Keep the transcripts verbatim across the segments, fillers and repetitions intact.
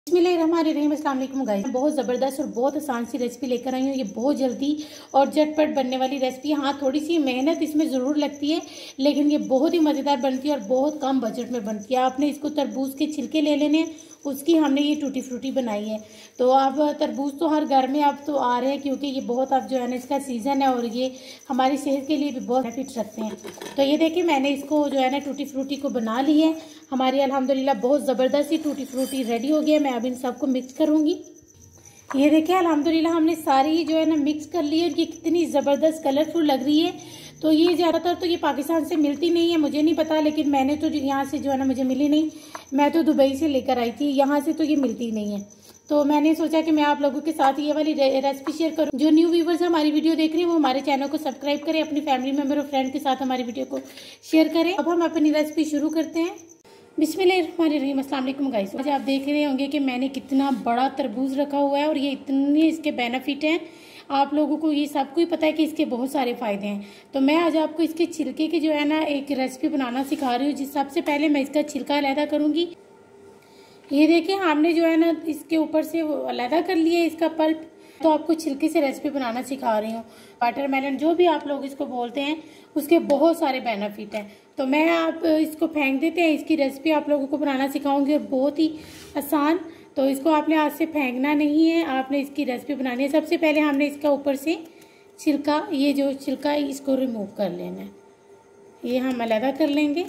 बिस्मिल्लाहिर्रहमानिर्रहीम, अस्सलाम वालेकुम गाइस। बहुत ज़बरदस्त और बहुत आसान सी रेसिपी लेकर आई हूँ। ये बहुत जल्दी और झटपट बनने वाली रेसिपी है। हाँ, थोड़ी सी मेहनत इसमें ज़रूर लगती है, लेकिन ये बहुत ही मज़ेदार बनती है और बहुत कम बजट में बनती है। आपने इसको तरबूज के छिलके ले लेने हैं, उसकी हमने ये टूटी फ्रूटी बनाई है। तो अब तरबूज तो हर घर में अब तो आ रहे हैं, क्योंकि ये बहुत अब जो है ना इसका सीज़न है और ये हमारी सेहत के लिए भी बहुत बेनिफिट रखते हैं। तो ये देखिए, मैंने इसको जो है ना टूटी फ्रूटी को बना ली है। हमारी अल्हम्दुलिल्लाह बहुत ज़बरदस्त ही टूटी फ्रूटी रेडी हो गई है। मैं अब इन सबको मिक्स करूँगी। ये देखिए, अल्हम्दुलिल्लाह हमने सारी जो है ना मिक्स कर ली है। ये कितनी ज़बरदस्त कलरफुल लग रही है। तो ये ज़्यादातर तो ये पाकिस्तान से मिलती नहीं है, मुझे नहीं पता, लेकिन मैंने तो यहाँ से जो है ना मुझे मिली नहीं। मैं तो दुबई से लेकर आई थी, यहाँ से तो ये मिलती नहीं है। तो मैंने सोचा कि मैं आप लोगों के साथ ये वाली रेसिपी शेयर करूँ। जो न्यू व्यूवर्स हमारी वीडियो देख रहे हैं वो हमारे चैनल को सब्सक्राइब करें, अपनी फैमिली मेम्बर और फ्रेंड के साथ हमारी वीडियो को शेयर करें। अब हम अपनी रेसिपी शुरू करते हैं। बिस्मिल्लाहिर्रहमानिर्रहीम, अस्सलाम वालेकुम गाइस। आज आप देख रहे होंगे कि मैंने कितना बड़ा तरबूज रखा हुआ है और ये इतने इसके बेनिफिट हैं। आप लोगों को ये सबको ही पता है कि इसके बहुत सारे फ़ायदे हैं। तो मैं आज आपको इसके छिलके की जो है ना एक रेसिपी बनाना सिखा रही हूँ। जिस सबसे पहले मैं इसका छिलका अलहदा करूँगी। ये देखिए, हमने जो है ना इसके ऊपर से वो अलहदा कर लिया है इसका पल्प। तो आपको छिलके से रेसिपी बनाना सिखा रही हूँ। वाटरमेलन जो भी आप लोग इसको बोलते हैं, उसके बहुत सारे बेनिफिट हैं। तो मैं आप इसको फेंक देते हैं, इसकी रेसिपी आप लोगों को बनाना सिखाऊंगी और बहुत ही आसान। तो इसको आपने हाथ से फेंकना नहीं है, आपने इसकी रेसिपी बनानी है। सबसे पहले हमने इसका ऊपर से छिलका, ये जो छिलका है इसको रिमूव कर लेना है। ये हम अलहदा कर लेंगे।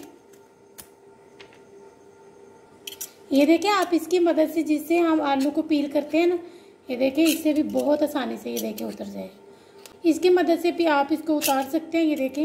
ये देखिए, आप इसकी मदद से जिससे हम आलू को पील करते हैं ना, ये देखिए इससे भी बहुत आसानी से ये देखिए उतर जाएगा। इसकी मदद से भी आप इसको उतार सकते हैं। ये देखें,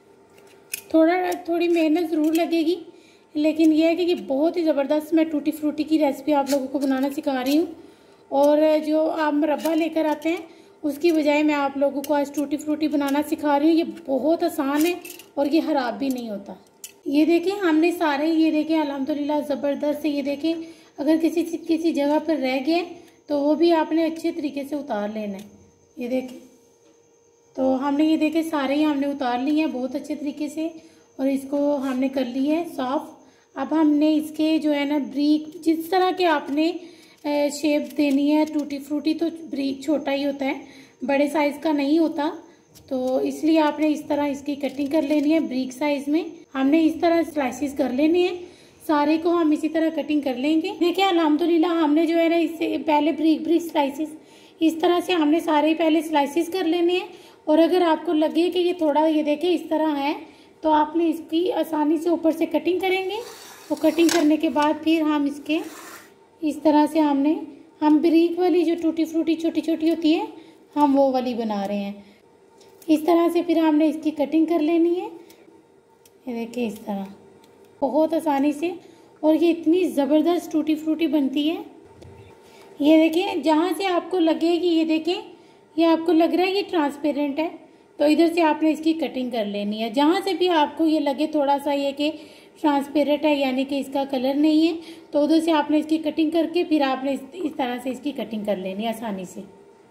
थोड़ा थोड़ी मेहनत ज़रूर लगेगी, लेकिन यह है कि ये बहुत ही ज़बरदस्त मैं टूटी फ्रूटी की रेसिपी आप लोगों को बनाना सिखा रही हूँ। और जो आप मुरब्बा लेकर आते हैं उसकी बजाय मैं आप लोगों को आज टूटी फ्रूटी बनाना सिखा रही हूँ। ये बहुत आसान है और ये ख़राब भी नहीं होता। ये देखिए, हमने सारे ये देखिए अल्हम्दुलिल्लाह ज़बरदस्त से, ये देखिए अगर किसी किसी जगह पर रह गए तो वो भी आपने अच्छे तरीके से उतार लेना है। ये देखिए, तो हमने ये देखे सारे ही हमने उतार लिए हैं बहुत अच्छे तरीके से और इसको हमने कर लिया है साफ़। अब हमने इसके जो है ना ब्रीक, जिस तरह के आपने शेप देनी है, टूटी फ्रूटी तो ब्रीक छोटा ही होता है, बड़े साइज़ का नहीं होता, तो इसलिए आपने इस तरह इसकी कटिंग कर लेनी है। ब्रीक साइज़ में हमने इस तरह स्लाइसिस कर लेने हैं। सारे को हम इसी तरह कटिंग कर लेंगे। देखिए, अल्हम्दुलिल्लाह हमने जो है ना इससे पहले ब्रीक ब्रीक स्लाइसिस इस तरह से हमने सारे पहले स्लाइसिस कर लेने हैं। और अगर आपको लगे कि ये थोड़ा ये देखिए इस तरह है, तो आपने इसकी आसानी से ऊपर से कटिंग करेंगे। तो कटिंग करने के बाद फिर हम इसके इस तरह से हमने हम ब्रीक वाली जो टूटी फ्रूटी छोटी छोटी होती है, हम वो वाली बना रहे हैं। इस तरह से फिर हमने इसकी कटिंग कर लेनी है। ये देखिए इस तरह बहुत आसानी से, और ये इतनी ज़बरदस्त टूटी फ्रूटी बनती है। ये देखिए, जहाँ से आपको लगे कि ये देखें ये आपको लग रहा है ये ट्रांसपेरेंट है, तो इधर से आपने इसकी कटिंग कर लेनी है। जहाँ से भी आपको ये लगे थोड़ा सा ये कि ट्रांसपेरेंट है, यानी कि इसका कलर नहीं है, तो उधर से आपने इसकी कटिंग करके फिर आपने इस, इस तरह से इसकी कटिंग कर लेनी है आसानी से।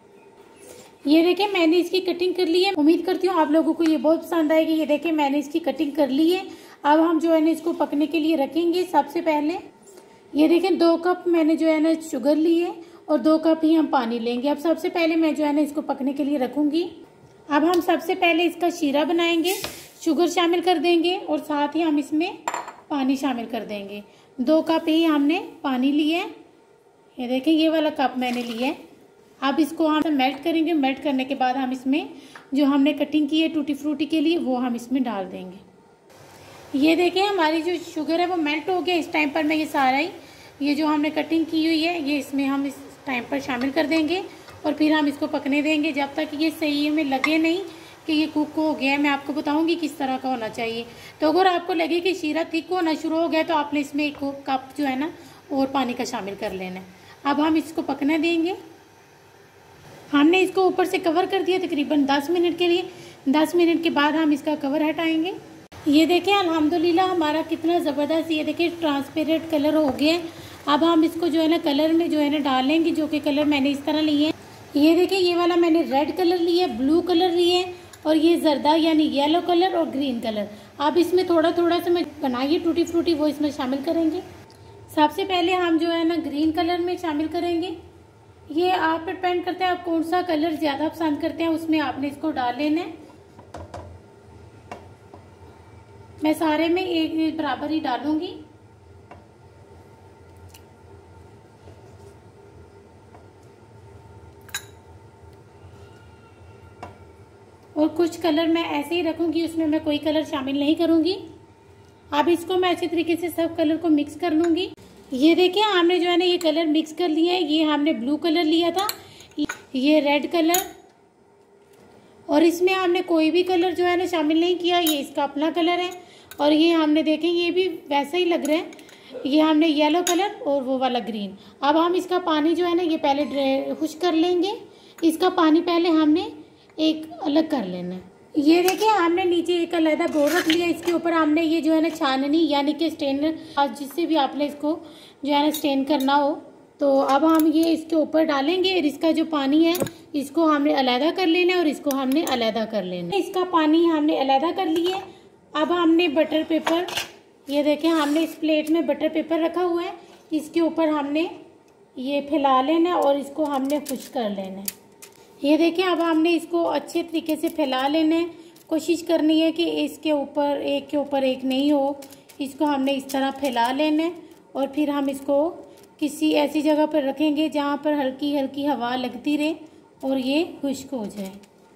ये देखिए, मैंने इसकी कटिंग कर ली है। उम्मीद करती हूँ आप लोगों को ये बहुत पसंद आएगी। ये देखिए, मैंने इसकी कटिंग कर ली है। अब हम जो है ना इसको पकने के लिए रखेंगे। सबसे पहले ये देखें, दो कप मैंने जो है ना शुगर ली है और दो कप ही हम पानी लेंगे। अब सबसे पहले मैं जो है ना इसको पकने के लिए रखूँगी। अब हम सबसे पहले इसका शीरा बनाएंगे। शुगर शामिल कर देंगे और साथ ही हम इसमें पानी शामिल कर देंगे। दो कप ही हमने पानी लिया है। ये देखें, ये वाला कप मैंने लिया है। अब इसको हम मेल्ट करेंगे। मेल्ट करने के बाद हम इसमें जो हमने कटिंग की है टूटी फ्रूटी के लिए, वो हम इसमें डाल देंगे। ये देखें, हमारी जो शुगर है वो मेल्ट हो गया। इस टाइम पर मैं ये सारा ही ये जो हमने कटिंग की हुई है ये इसमें हम इस टाइम पर शामिल कर देंगे और फिर हम इसको पकने देंगे जब तक ये सही में लगे नहीं कि ये कुक हो गया है। मैं आपको बताऊंगी किस तरह का होना चाहिए। तो अगर आपको लगे कि शीरा थिक होना शुरू हो गया तो आपने इसमें एक कप जो है ना और पानी का शामिल कर लेना है। अब हम इसको पकने देंगे। हमने इसको ऊपर से कवर कर दिया तकरीबन दस मिनट के लिए। दस मिनट के बाद हम इसका कवर हटाएंगे। ये देखें, अल्हम्दुलिल्लाह हमारा कितना ज़बरदस्त ये देखिए ट्रांसपेरेंट कलर हो गया है। अब हम इसको जो है ना कलर में जो है ना डालेंगे, जो कि कलर मैंने इस तरह लिए हैं। ये देखिए, ये वाला मैंने रेड कलर लिया है, ब्लू कलर लिए है और ये जर्दा यानी येलो कलर और ग्रीन कलर। अब इसमें थोड़ा थोड़ा सा मैं बनाइए टूटी फ्रूटी वो इसमें शामिल करेंगे। सबसे पहले हम जो है ना ग्रीन कलर में शामिल करेंगे। ये आप पे डिपेंड करता है आप कौन सा कलर ज्यादा पसंद करते हैं, उसमें आपने इसको डाल लेना है। मैं सारे में एक बराबर ही डालूंगी। और कुछ कलर मैं ऐसे ही रखूंगी, उसमें मैं कोई कलर शामिल नहीं करूंगी। अब इसको मैं अच्छी तरीके से सब कलर को मिक्स कर लूंगी। ये देखिए हमने जो है ना ये कलर मिक्स कर लिया है। ये हमने ब्लू कलर लिया था, ये रेड कलर, और इसमें हमने कोई भी कलर जो है ना शामिल नहीं किया। ये इसका अपना कलर है। और ये हमने देखे ये भी वैसा ही लग रहा है। ये हमने येलो कलर और वो वाला ग्रीन। अब हम इसका पानी जो है ना ये पहले खुश्क कर लेंगे। इसका पानी पहले हमने एक अलग कर लेना है। ये देखिए हमने नीचे एक अलग बोर्ड रख लिया। इसके ऊपर हमने ये जो है ना छाननी यानी कि स्टेनर, जिससे भी आपने इसको जो है ना स्टेन करना हो, तो अब हम ये इसके ऊपर डालेंगे। और इसका जो पानी है इसको हमने अलहदा कर लेना है और इसको हमने अलहदा कर लेना है। इसका पानी हमने अलहदा कर लिया। अब हमने बटर पेपर, ये देखिए हमने इस प्लेट में बटर पेपर रखा हुआ है। इसके ऊपर हमने ये फैला लेना है और इसको हमने खुश्क कर लेना है। ये देखिए अब हमने इसको अच्छे तरीके से फैला लेना है। कोशिश करनी है कि इसके ऊपर एक के ऊपर एक नहीं हो। इसको हमने इस तरह फैला लेना है और फिर हम इसको किसी ऐसी जगह पर रखेंगे जहाँ पर हल्की हल्की हवा लगती रहे और ये खुश्क हो जाए।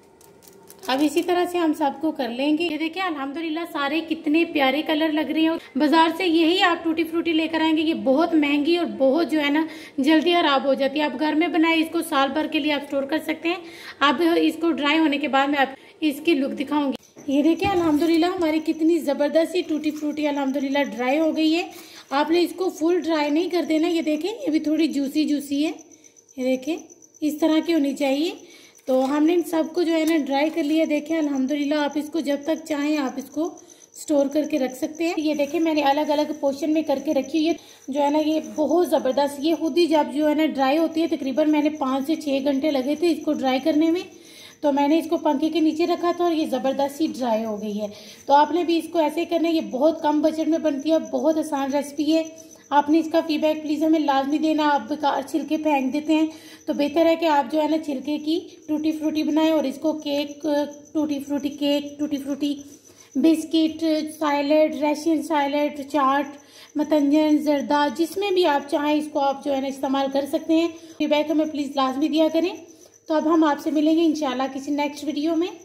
अब इसी तरह से हम सबको कर लेंगे। ये देखिए अल्हम्दुलिल्लाह सारे कितने प्यारे कलर लग रहे हैं। बाजार से यही आप टूटी फ्रूटी लेकर आएंगे, ये बहुत महंगी और बहुत जो है ना जल्दी खराब हो जाती है। आप घर में बनाए इसको साल भर के लिए आप स्टोर कर सकते हैं। अब इसको ड्राई होने के बाद मैं आप इसकी लुक दिखाऊंगी। ये देखिए अल्हम्दुलिल्लाह हमारी कितनी जबरदस्त टूटी फ्रूटी अल्हम्दुलिल्लाह ड्राई हो गई है। आपने इसको फुल ड्राई नहीं कर देना। ये देखें ये भी थोड़ी जूसी जूसी है। ये देखें इस तरह की होनी चाहिए। तो हमने इन सबको जो है ना ड्राई कर लिया। देखें अल्हम्दुलिल्लाह आप इसको जब तक चाहें आप इसको स्टोर करके रख सकते हैं। ये देखें मैंने अलग अलग पोर्शन में करके रखी हुई है जो है ना ये बहुत ज़बरदस्त। ये खुद ही जब जो है ना ड्राई होती है, तकरीबन मैंने पाँच से छः घंटे लगे थे इसको ड्राई करने में। तो मैंने इसको पंखे के नीचे रखा था और ये ज़बरदस्त ही ड्राई हो गई है। तो आपने भी इसको ऐसे करना है। ये बहुत कम बजट में बनती है, बहुत आसान रेसिपी है। आपने इसका फीडबैक प्लीज़ हमें लाजमी देना। आप बेकार छिलके फेंक देते हैं, तो बेहतर है कि आप जो है ना छिलके की टूटी फ्रूटी बनाएं और इसको cake, tutti frutti cake, tutti frutti biscuit, salad, Russian salad, chaat, मतंजन, जर्दा, जिसमें भी आप चाहें इसको आप जो है ना इस्तेमाल कर सकते हैं। फीडबैक हमें प्लीज़ लाजमी दिया करें। तो अब हम आपसे मिलेंगे इंशाल्लाह किसी नेक्स्ट वीडियो में।